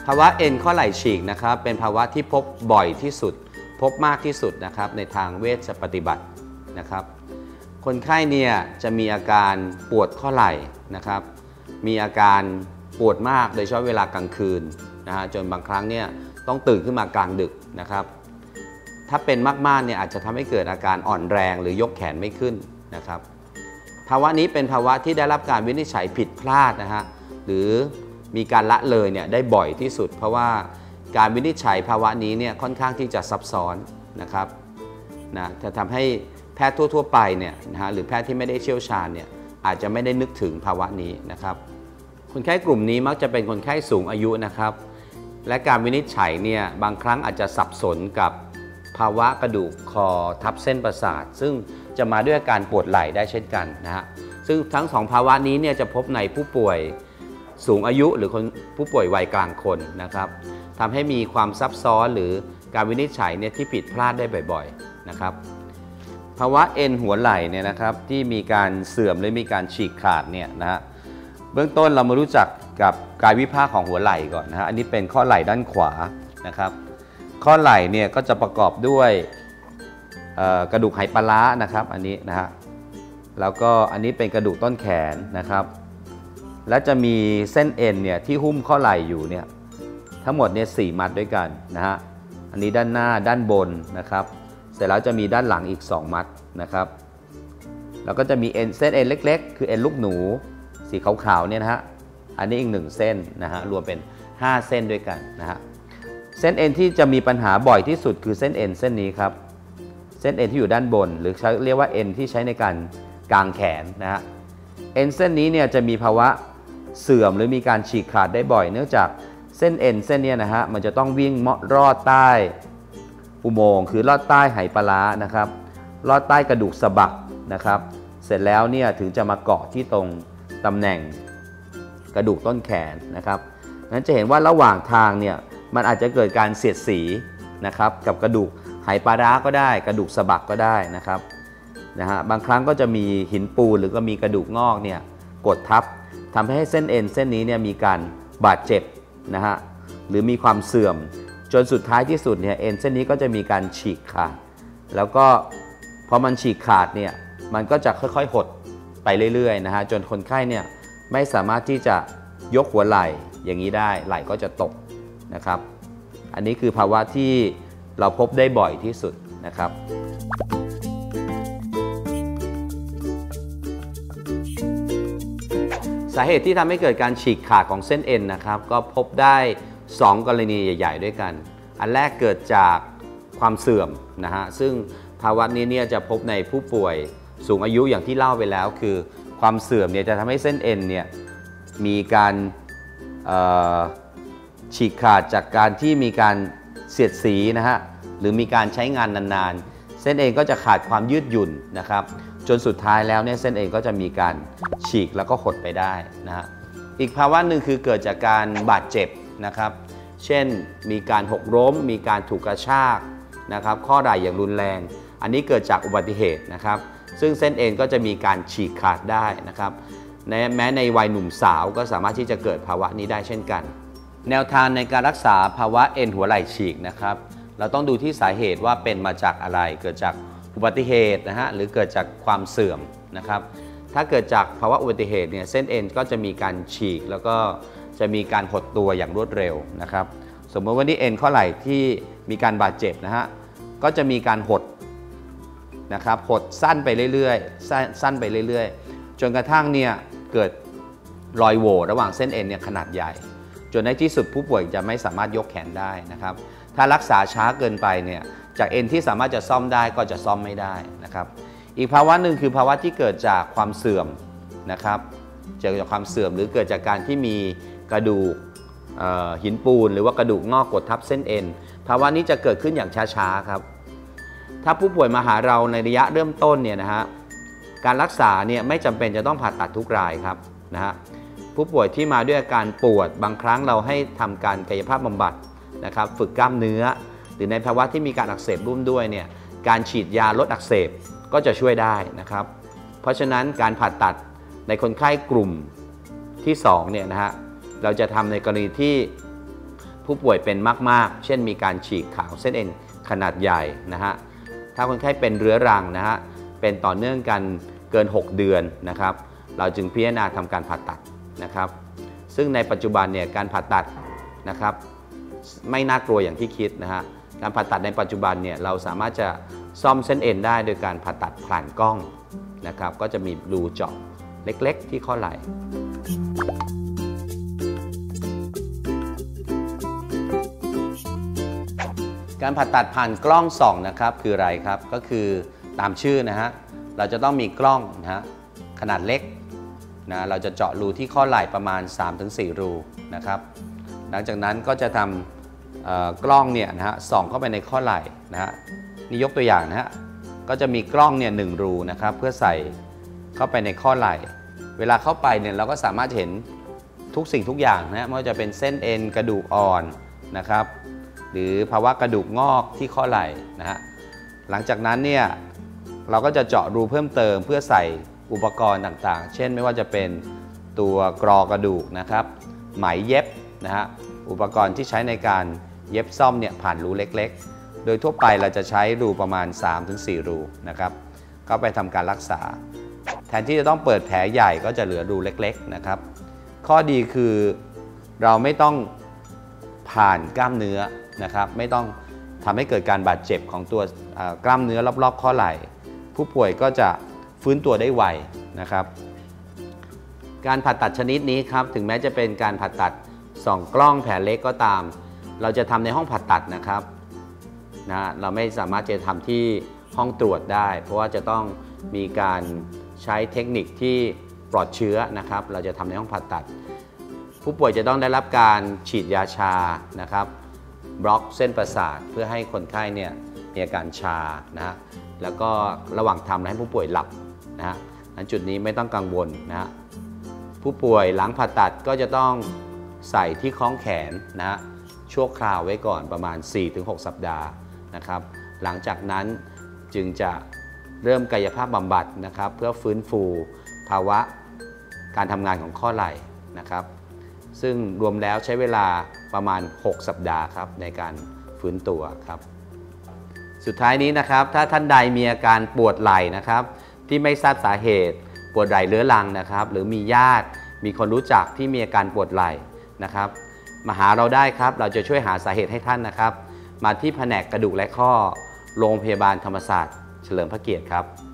าวะเอ็นข้อไหล่ฉีกนะครับเป็นภาวะที่พบบ่อยที่สุดพบมากที่สุดนะครับในทางเวชปฏิบัตินะครับคนไข้เนี่ยจะมีอาการปวดข้อไหล่นะครับมีอาการปวดมากโดยเฉพาะเวลากลางคืนนะฮะจนบางครั้งเนี่ยต้องตื่นขึ้นมากลางดึกนะครับถ้าเป็นมากๆเนี่ยอาจจะทำให้เกิดอาการอ่อนแรงหรือยกแขนไม่ขึ้นนะครับภาวะนี้เป็นภาวะที่ได้รับการวินิจฉัยผิดพลาดนะฮะหรือมีการละเลยเนี่ยได้บ่อยที่สุดเพราะว่าการวินิจฉัยภาวะนี้เนี่ยค่อนข้างที่จะซับซ้อนนะครับจะทำให้แพทย์ทั่วๆไปเนี่ยนะฮะหรือแพทย์ที่ไม่ได้เชี่ยวชาญเนี่ยอาจจะไม่ได้นึกถึงภาวะนี้นะครับคนไข้กลุ่มนี้มักจะเป็นคนไข้สูงอายุนะครับและการวินิจฉัยเนี่ยบางครั้งอาจจะสับสนกับภาวะกระดูกคอทับเส้นประสาทซึ่งจะมาด้วยอาการปวดไหล่ได้เช่นกันนะฮะซึ่งทั้งสองภาวะนี้เนี่ยจะพบในผู้ป่วยสูงอายุหรือผู้ป่วยวัยกลางคนนะครับทำให้มีความซับซ้อนหรือการวินิจฉัยเนี่ยที่ผิดพลาดได้บ่อยๆนะครับภาวะเอ็นหัวไหล่เนี่ยนะครับที่มีการเสื่อมหรือมีการฉีกขาดเนี่ยนะฮะเบื้องต้นเรามารู้จักกับกายวิภาคของหัวไหล่ก่อนนะฮะอันนี้เป็นข้อไหล่ด้านขวานะครับข้อไหล่เนี่ยก็จะประกอบด้วยกระดูกไหปลาร้านะครับอันนี้นะฮะแล้วก็อันนี้เป็นกระดูกต้นแขนนะครับและจะมีเส้นเอ็นเนี่ยที่หุ้มข้อไหล่อยู่เนี่ยทั้งหมดเนี่ย4 มัดด้วยกันนะฮะอันนี้ด้านหน้าด้านบนนะครับเสร็จแล้วจะมีด้านหลังอีก2 มัดนะครับแล้วก็จะมีเส้นเอ็นเล็กๆคือเอ็นลูกหนูสีขาวๆเนี่ยนะฮะอันนี้อีก1 เส้นนะฮะรวมเป็น5 เส้นด้วยกันนะฮะเส้นเอ็นที่จะมีปัญหาบ่อยที่สุดคือเส้นเอ็นเส้นนี้ครับเส้นเอ็นที่อยู่ด้านบนหรือเรียกว่าเอ็นที่ใช้ในการกางแขนนะฮะเอ็นเส้นนี้เนี่ยจะมีภาวะเสื่อมหรือมีการฉีกขาดได้บ่อยเนื่องจากเส้นเอ็นเส้นนี้นะฮะมันจะต้องวิ่งลอดใต้อุโมงค์คือลอดใต้ไหปลาร้านะครับลอดใต้กระดูกสะบักนะครับเสร็จแล้วเนี่ยถึงจะมาเกาะที่ตรงตำแหน่งกระดูกต้นแขนนะครับนั้นจะเห็นว่าระหว่างทางเนี่ยมันอาจจะเกิดการเสียดสีนะครับกับกระดูกไหปลาร้าก็ได้กระดูกสะบักก็ได้นะครับบางครั้งก็จะมีหินปูนหรือก็มีกระดูกงอกเนี่ยกดทับทำให้เส้นเอ็นเส้นนี้เนี่ยมีการบาดเจ็บนะฮะหรือมีความเสื่อมจนสุดท้ายที่สุดเนี่ยเอ็นเส้นนี้ก็จะมีการฉีกขาดแล้วก็พอมันฉีกขาดเนี่ยมันก็จะค่อยๆหดไปเรื่อยๆนะฮะจนคนไข้เนี่ยไม่สามารถที่จะยกหัวไหล่อย่างนี้ได้ไหล่ก็จะตกนะครับอันนี้คือภาวะที่เราพบได้บ่อยที่สุดนะครับสาเหตุที่ทำให้เกิดการฉีกขาดของเส้นเอ็นนะครับก็พบได้2 กรณีใหญ่ๆด้วยกันอันแรกเกิดจากความเสื่อมนะฮะซึ่งภาวะนี้เนี่ยจะพบในผู้ป่วยสูงอายุอย่างที่เล่าไปแล้วคือความเสื่อมเนี่ยจะทำให้เส้นเอ็นเนี่ยมีการฉีกขาดจากการที่มีการเสียดสีนะฮะหรือมีการใช้งานนานๆเส้นเอ็นก็จะขาดความยืดหยุ่นนะครับจนสุดท้ายแล้วเนี่ยเส้นเอ็นก็จะมีการฉีกแล้วก็หดไปได้นะฮะอีกภาวะหนึ่งคือเกิดจากการบาดเจ็บนะครับเช่นมีการหกล้มมีการถูกกระชากนะครับข้อไหล่อย่างรุนแรงอันนี้เกิดจากอุบัติเหตุนะครับซึ่งเส้นเอ็นก็จะมีการฉีกขาดได้นะครับแม้ในวัยหนุ่มสาวก็สามารถที่จะเกิดภาวะนี้ได้เช่นกันแนวทางในการรักษาภาวะเอ็นหัวไหล่ฉีกนะครับเราต้องดูที่สาเหตุว่าเป็นมาจากอะไรเกิดจากอุบัติเหตุนะฮะหรือเกิดจากความเสื่อมนะครับถ้าเกิดจากภาวะอุบัติเหตุเนี่ยเส้นเอ็นก็จะมีการฉีกแล้วก็จะมีการหดตัวอย่างรวดเร็วนะครับสมมติว่านี่เอ็นข้อไหล่ที่มีการบาดเจ็บนะฮะก็จะมีการหดนะครับหดสั้นไปเรื่อยๆสั้นไปเรื่อยๆจนกระทั่งเนี่ยเกิดรอยโหว่ระหว่างเส้นเอ็นเนี่ยขนาดใหญ่จนในที่สุดผู้ป่วยจะไม่สามารถยกแขนได้นะครับถ้ารักษาช้าเกินไปเนี่ยจากเอ็นที่สามารถจะซ่อมได้ก็จะซ่อมไม่ได้นะครับอีกภาวะหนึ่งคือภาวะที่เกิดจากความเสื่อมนะครับเกิดจากความเสื่อมหรือเกิดจากการที่มีกระดูกหินปูนหรือว่ากระดูกงอกกดทับเส้นเอ็นภาวะนี้จะเกิดขึ้นอย่างช้าๆครับถ้าผู้ป่วยมาหาเราในระยะเริ่มต้นเนี่ยนะฮะการรักษาเนี่ยไม่จำเป็นจะต้องผ่าตัดทุกรายครับนะฮะผู้ป่วยที่มาด้วยอาการปวดบางครั้งเราให้ทำการกายภาพบำบัดนะครับฝึกกล้ามเนื้อหรือในภาวะที่มีการอักเสบร่วมด้วยเนี่ยการฉีดยาลดอักเสบก็จะช่วยได้นะครับเพราะฉะนั้นการผ่าตัดในคนไข้กลุ่มที่2เนี่ยนะฮะเราจะทำในกรณีที่ผู้ป่วยเป็นมากๆเช่นมีการฉีกขาดเส้นเอ็นขนาดใหญ่นะฮะถ้าคนไข้เป็นเรื้อรังนะฮะเป็นต่อเนื่องกันเกิน6เดือนนะครับเราจึงพิจารณาทำการผ่าตัดนะครับซึ่งในปัจจุบันเนี่ยการผ่าตัดนะครับไม่น่ากลัวอย่างที่คิดนะฮะการผ่าตัดในปัจจุบันเนี่ยเราสามารถจะซ่อมเส้นเอ็นได้โดยการผ่าตัดผ่านกล้องนะครับก็จะมีรูเจาะเล็กๆที่ข้อไหล่การผ่าตัดผ่านกล้องส่องนะครับคืออะไรครับก็คือตามชื่อนะฮะเราจะต้องมีกล้องนะฮะขนาดเล็กนะเราจะเจาะรูที่ข้อไหล่ประมาณ 3-4 รูนะครับหลังจากนั้นก็จะทำกล้องเนี่ยนะฮะส่องเข้าไปในข้อไหล่นะฮะนี่ยกตัวอย่างนะฮะก็จะมีกล้องเนี่ย1 รูนะครับเพื่อใส่เข้าไปในข้อไหล่เวลาเข้าไปเนี่ยเราก็สามารถเห็นทุกสิ่งทุกอย่างนะไม่ว่าจะเป็นเส้นเอ็นกระดูกอ่อนนะครับหรือภาวะกระดูกงอกที่ข้อไหล่นะฮะหลังจากนั้นเนี่ยเราก็จะเจาะรูเพิ่มเติมเพื่อใส่อุปกรณ์ต่างๆเช่นไม่ว่าจะเป็นตัวกรอกระดูกนะครับไหมเย็บนะฮะอุปกรณ์ที่ใช้ในการเย็บซ่อมเนี่ยผ่านรูเล็กๆโดยทั่วไปเราจะใช้รูประมาณ 3-4 รูนะครับก็ไปทำการรักษาแทนที่จะต้องเปิดแผลใหญ่ก็จะเหลือรูเล็กๆนะครับข้อดีคือเราไม่ต้องผ่านกล้ามเนื้อนะครับไม่ต้องทำให้เกิดการบาดเจ็บของตัวกล้ามเนื้อรอบๆข้อไหล่ผู้ป่วยก็จะฟื้นตัวได้ไวนะครับการผ่าตัดชนิดนี้ครับถึงแม้จะเป็นการผ่าตัดส่องกล้องแผลเล็กก็ตามเราจะทำในห้องผ่าตัดนะครับเราไม่สามารถจะทำที่ห้องตรวจได้เพราะว่าจะต้องมีการใช้เทคนิคที่ปลอดเชื้อนะครับเราจะทำในห้องผ่าตัดผู้ป่วยจะต้องได้รับการฉีดยาชานะครับบล็อกเส้นประสาทเพื่อให้คนไข้เนี่ยมีอาการชานะฮะแล้วก็ระหว่างทำให้ผู้ป่วยหลับนะฮะจุดนี้ไม่ต้องกังวลนะฮะผู้ป่วยหลังผ่าตัดก็จะต้องใส่ที่คล้องแขนนะฮะชั่วคราวไว้ก่อนประมาณ 4-6 สัปดาห์นะครับหลังจากนั้นจึงจะเริ่มกายภาพบำบัดนะครับเพื่อฟื้นฟูภาวะการทำงานของข้อไหล่นะครับซึ่งรวมแล้วใช้เวลาประมาณ6 สัปดาห์ครับในการฟื้นตัวครับสุดท้ายนี้นะครับถ้าท่านใดมีอาการปวดไหล่นะครับที่ไม่ทราบสาเหตุปวดไหล่เรื้อรังนะครับหรือมีญาติมีคนรู้จักที่มีอาการปวดไหล่นะครับมาหาเราได้ครับเราจะช่วยหาสาเหตุให้ท่านนะครับมาที่แผนกกระดูกและข้อโรงพยาบาลธรรมศาสตร์เฉลิมพระเกียรติครับ